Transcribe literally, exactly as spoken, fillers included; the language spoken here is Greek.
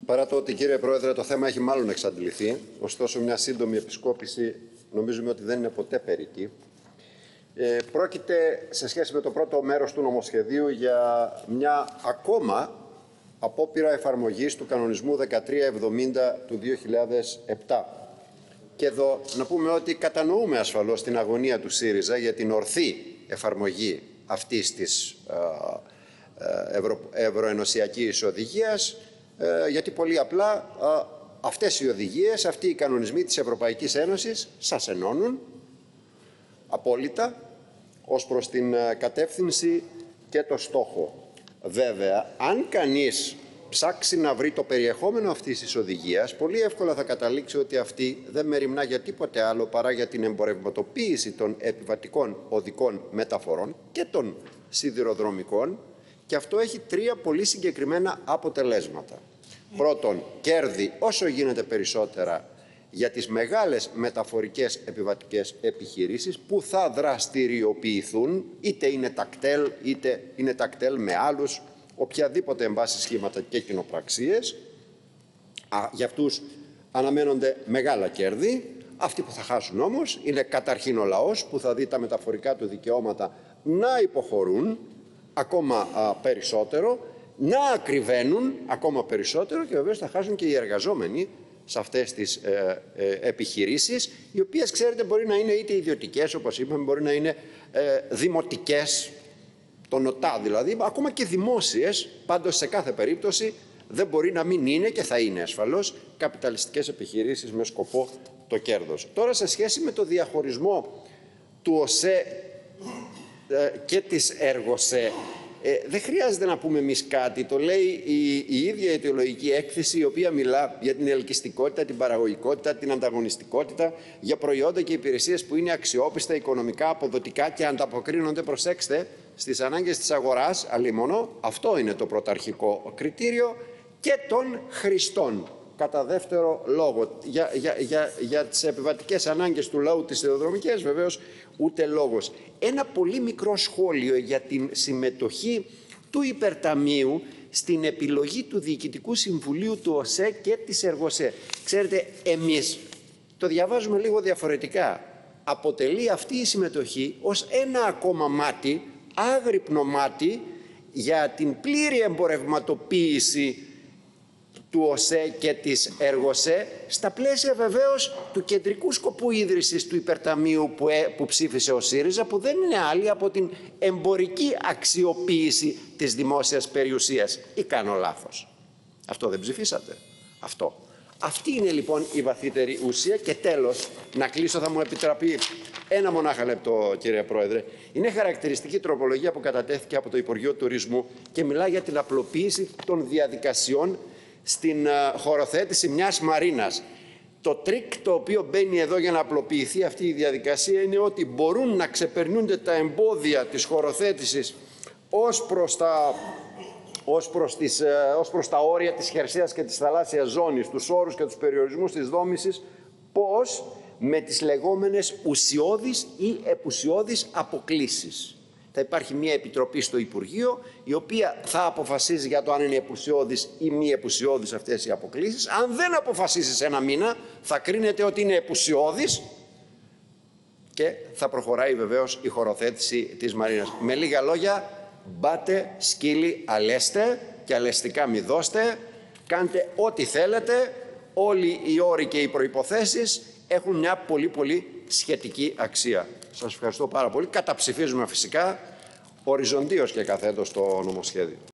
Παρά το ότι, κύριε Πρόεδρε, το θέμα έχει μάλλον εξαντληθεί, ωστόσο μια σύντομη επισκόπηση νομίζουμε ότι δεν είναι ποτέ περιττή. Ε, πρόκειται σε σχέση με το πρώτο μέρος του νομοσχεδίου για μια ακόμα απόπειρα εφαρμογής του κανονισμού δεκατρία εβδομήντα του δύο χιλιάδες επτά. Και εδώ να πούμε ότι κατανοούμε ασφαλώς την αγωνία του ΣΥΡΙΖΑ για την ορθή εφαρμογή αυτής της ευρω... ευρωενωσιακής οδηγίας, γιατί πολύ απλά αυτές οι οδηγίες, αυτοί οι κανονισμοί της Ευρωπαϊκής Ένωσης σας ενώνουν απόλυτα ως προς την κατεύθυνση και το στόχο. Βέβαια, αν κανείς ψάξει να βρει το περιεχόμενο αυτής της οδηγίας, πολύ εύκολα θα καταλήξει ότι αυτή δεν μεριμνά για τίποτε άλλο παρά για την εμπορευματοποίηση των επιβατικών οδικών μεταφορών και των σιδηροδρομικών, και αυτό έχει τρία πολύ συγκεκριμένα αποτελέσματα. Πρώτον, κέρδη όσο γίνεται περισσότερα για τις μεγάλες μεταφορικές επιβατικές επιχειρήσεις που θα δραστηριοποιηθούν, είτε είναι τακτέλ, είτε είναι τακτέλ με άλλους, οποιαδήποτε εν πάση σχήματα και κοινοπραξίες. Α, για αυτούς αναμένονται μεγάλα κέρδη. Αυτοί που θα χάσουν όμως είναι καταρχήν ο λαός, που θα δει τα μεταφορικά του δικαιώματα να υποχωρούν ακόμα α, περισσότερο, να ακριβένουν ακόμα περισσότερο, και βεβαίως θα χάσουν και οι εργαζόμενοι σε αυτές τις ε, ε, επιχειρήσεις, οι οποίες, ξέρετε, μπορεί να είναι είτε ιδιωτικές, όπως είπαμε, μπορεί να είναι ε, δημοτικές, το ΝΟΤΑ δηλαδή, ακόμα και δημόσιες. Πάντως σε κάθε περίπτωση δεν μπορεί να μην είναι, και θα είναι ασφαλώς, καπιταλιστικές επιχειρήσεις με σκοπό το κέρδος. Τώρα, σε σχέση με το διαχωρισμό του ΟΣΕ ε, και της ΕΡΓΟΣΕ, Ε, δεν χρειάζεται να πούμε εμείς κάτι, το λέει η, η ίδια αιτιολογική έκθεση, η οποία μιλά για την ελκυστικότητα, την παραγωγικότητα, την ανταγωνιστικότητα, για προϊόντα και υπηρεσίες που είναι αξιόπιστα, οικονομικά αποδοτικά και ανταποκρίνονται, προσέξτε, στις ανάγκες της αγοράς, αλίμονο, αυτό είναι το πρωταρχικό κριτήριο, και των χρηστών. Κατά δεύτερο λόγο, για, για, για, για τις επιβατικές ανάγκες του λαού, τις σιδηροδρομικές, βεβαίως ούτε λόγος. Ένα πολύ μικρό σχόλιο για την συμμετοχή του Υπερταμείου στην επιλογή του Διοικητικού Συμβουλίου του ΟΣΕ και της ΕΡΓΟΣΕ. Ξέρετε, εμείς το διαβάζουμε λίγο διαφορετικά. Αποτελεί αυτή η συμμετοχή ως ένα ακόμα μάτι, άγρυπνο μάτι, για την πλήρη εμπορευματοποίηση του ΟΣΕ και της ΕΡΓΟΣΕ, στα πλαίσια βεβαίως του κεντρικού σκοπού ίδρυσης του Υπερταμείου που, ε, που ψήφισε ο ΣΥΡΙΖΑ, που δεν είναι άλλη από την εμπορική αξιοποίηση της δημόσιας περιουσίας. Ή κάνω λάθος? Αυτό δεν ψηφίσατε? Αυτό. Αυτή είναι λοιπόν η βαθύτερη ουσία. Και τέλος, να κλείσω, θα μου επιτραπεί ένα μονάχα λεπτό, κύριε Πρόεδρε. Είναι χαρακτηριστική τροπολογία που κατατέθηκε από το Υπουργείο Τουρισμού και μιλά για την απλοποίηση των διαδικασιών στην uh, χωροθέτηση μιας μαρίνας. Το τρίκ το οποίο μπαίνει εδώ για να απλοποιηθεί αυτή η διαδικασία είναι ότι μπορούν να ξεπερνούνται τα εμπόδια της χωροθέτησης ως προς τα, ως προς τις, uh, ως προς τα όρια της χερσαίας και της θαλάσσιας ζώνης, τους όρους και τους περιορισμούς της δόμησης, πώς? Με τις λεγόμενες ουσιώδεις ή επουσιώδεις αποκλίσεις. Θα υπάρχει μια επιτροπή στο Υπουργείο, η οποία θα αποφασίζει για το αν είναι επουσιώδης ή μη επουσιώδης αυτές οι αποκλίσεις. Αν δεν αποφασίσει σε ένα μήνα, θα κρίνεται ότι είναι επουσιώδης και θα προχωράει βεβαίως η χωροθέτηση της μαρίνας. Με λίγα λόγια, μπάτε σκύλοι, αλέστε, και αλεστικά μη δώστε, κάντε ό,τι θέλετε, όλοι οι όροι και οι προϋποθέσεις έχουν μια πολύ πολύ σχετική αξία. Σας ευχαριστώ πάρα πολύ. Καταψηφίζουμε φυσικά οριζοντίως και καθέτος το νομοσχέδιο.